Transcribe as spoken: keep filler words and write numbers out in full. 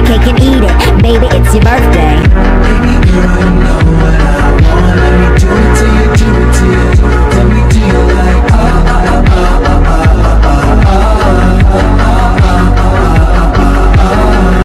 cake and eat it. Baby, it's your birthday.